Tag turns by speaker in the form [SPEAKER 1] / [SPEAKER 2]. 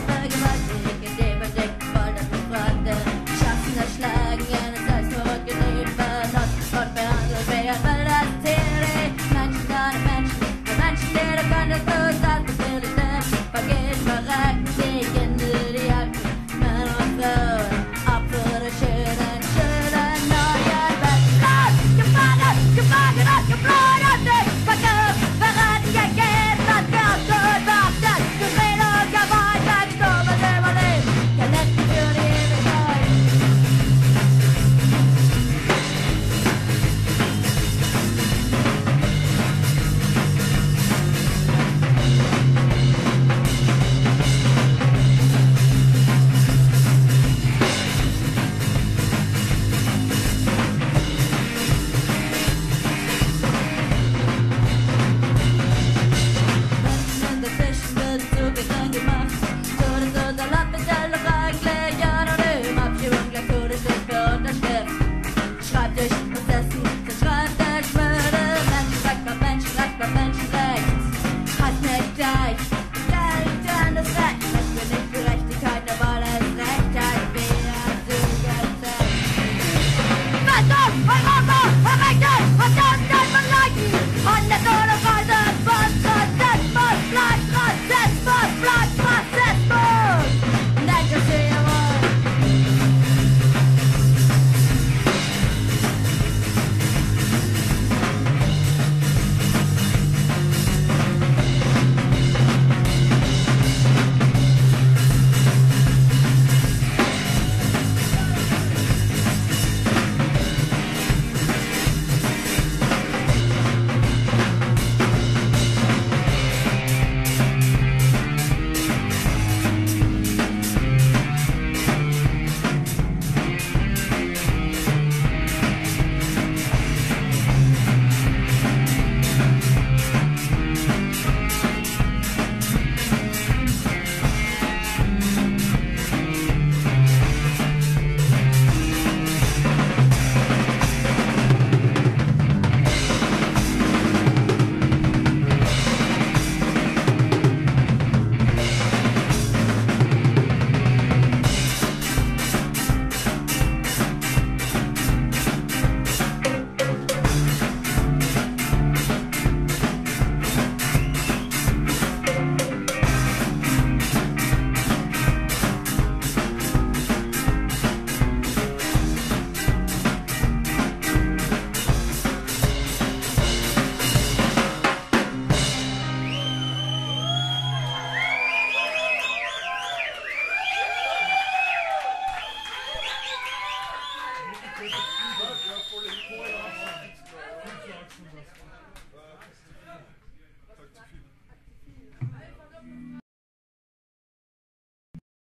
[SPEAKER 1] vergewaltigt, indem er denkt, voll das befragte. Schaffen erschlagen, gerne Selbstmord genehm, benutzt und behandelt werden, weil das Theorie Menschen ohne Menschen, für Menschen, die du konntest, bloß das will ich nicht. Vergehen, verraten, die Kinder, die Alten, Männer und Frauen, Opfer der schönen, schönen neuen Welt. Los, gefangen, gefangen und geflohen, nicht verkauft, verraten, gegeben, was Gott tut, macht das, gedreht und gewollt, weggestorben, überlebt, gelitten für die Ewigkeit. In der Fischen wird zugegangen gemacht. Todesunterlass ist doch eigentlich anonym. Abschiebung gleich Todeshilfe unterschrift. Schreibtisch, Prozessen, zerschreibt der Schwede. Menschenrecht macht Menschenrecht macht Menschenrecht. Heißt nicht gleich, gleich an das Recht. Recht für nicht Gerechtigkeit, nur weil es Recht heißt, wie hast du gezeigt. Fest auf, Europa, verrechnet, was das denn verleiten? Handelt ohne Weise von Rassismus, bleibt Rassismus, bleibt Rassismus. Nennt es wie ihr wollt.